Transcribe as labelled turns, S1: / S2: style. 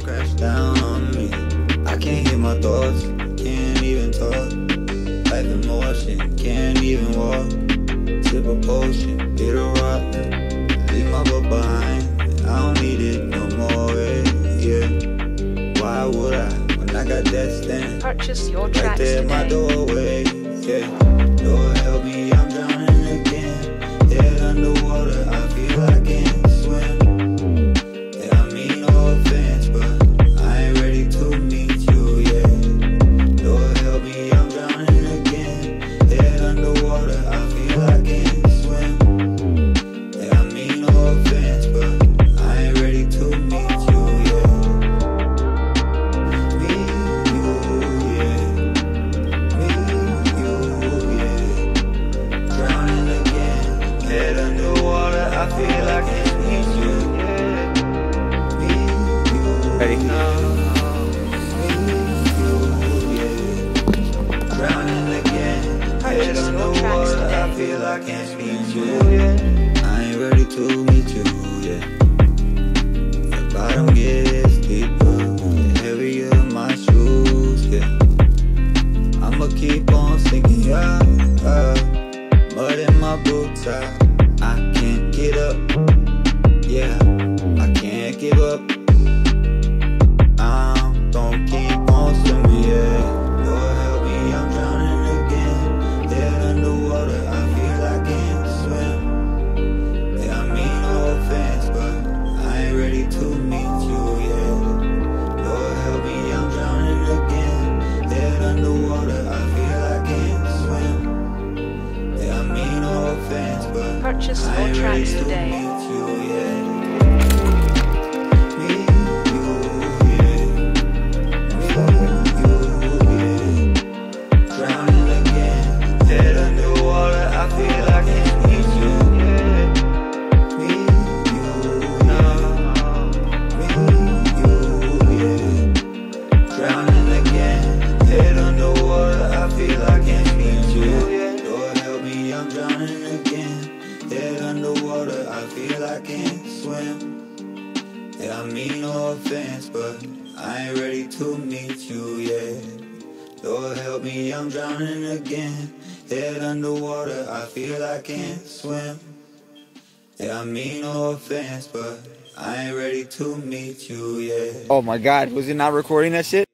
S1: crash down on me. I can't hear my thoughts, can't even talk. Life in motion, can't even walk. Sip a potion, hit a rock, leave my butt behind. I don't need it no more, yeah. Why would I, when I got that stand
S2: Purchase your
S1: right
S2: tracks
S1: there at my
S2: today.
S1: doorway, yeah. Lord help me, I'm drowning again. Head underwater, I feel I can't swim. Yeah, I mean no offense, but I ain't ready to meet you, yeah. Lord help me, I'm drowning again. Head underwater, I feel I can't swim. Yeah, I mean no offense, but I ain't ready to meet you, yeah. Meet you, yeah. Meet you, yeah. Drowning again. Head underwater, I feel I can't meet you, yeah. Meet you,
S3: Ready?
S1: meet you, yeah. Drowning again. Head
S2: Purchase your tracks
S1: underwater, I
S2: today.
S1: feel I can't meet you, yeah. I ain't ready to meet you, yeah. The bottom gets deeper, the heavier my shoes, yeah. I'ma keep on sinking, yeah. Mud in my boots, I can't get up, yeah. I can't give up. I'm gonna keep on swimming, yeah. Lord help me, I'm drowning again. Head underwater, I feel I can't swim. Yeah, I mean no offense, but I ain't ready to meet you, yeah. Lord help me, I'm drowning again. Head underwater, I feel I can't swim. Yeah, I mean no offense, but
S2: Purchase
S1: I
S2: your
S1: ain't ready
S2: tracks
S1: to
S2: today.
S1: meet you, yeah. Meet you, yeah. Meet you, yeah. Drowning again. Head underwater, I feel I can't meet you, yeah. Meet you, yeah. Meet you, yeah. Drowning again. Head underwater, I feel I can't meet you, yeah. Lord help me, I'm drowning again. Head underwater, I feel I can't swim. Yeah, I mean no offense, but I ain't ready to meet you, yeah. Lord help me, I'm drowning again. Head underwater, I feel I can't swim. Yeah, I mean no offense, but I ain't ready to meet you, yeah.
S3: Oh my God, was it not recording that shit?